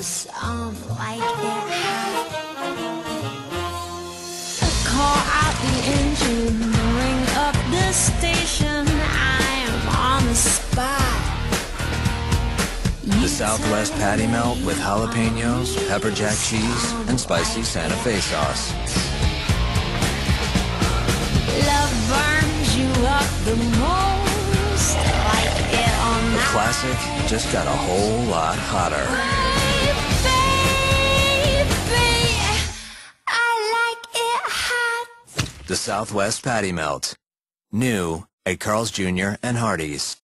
like it hot. Call out the engine, ring up the station. I am on the spot. The Southwest patty melt with jalapenos, pepper jack cheese, and spicy Santa Fe sauce. Love burns you up the most, like it or The not. classic just got a whole lot hotter. Baby, I like it hot. The Southwest patty melt. New at Carl's Jr. and Hardee's.